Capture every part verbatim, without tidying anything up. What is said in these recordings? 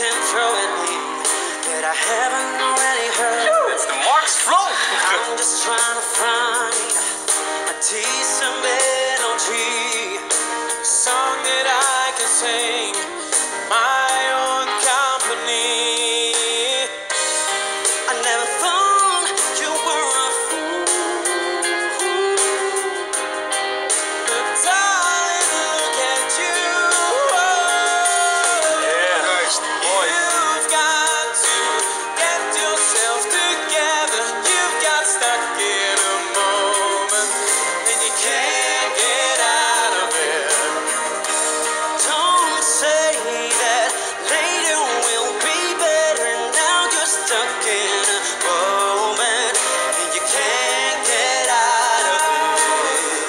can throw at me that I haven't already heard. It's the Marx flow. I'm just trying to find a decent melody, a song that I can sing in my own company. I never thought you were a fool, but darling, look at you. Yeah, nice boy. You've got to get yourself together. You've got stuck in a moment and you can't get out of it. Don't say that later will be better. Now you're stuck in a moment and you can't get out of it.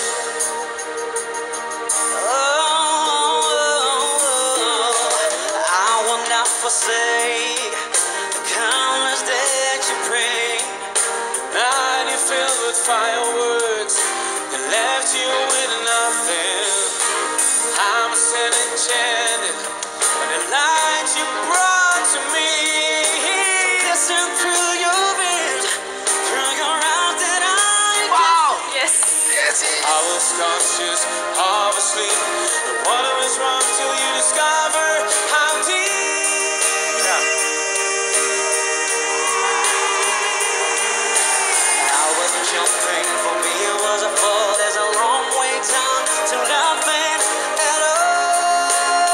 Oh, I will not forsake the kindness that you bring. Night you filled with fireworks that left you with nothing. I'm sin enchanted by the light you brought to me. Listen through your veins, through your eyes that I Wow. Yes. Yes, he- I was conscious of a sleep, but what was wrong till you discover how deep. Yeah. I wasn't jumping, for me it was a fall. There's a long way down to nothing at all.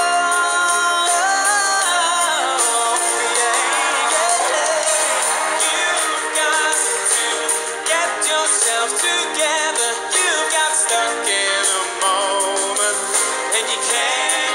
Yeah, yeah. You've got to get yourself together. You've got stuck in a moment and you can't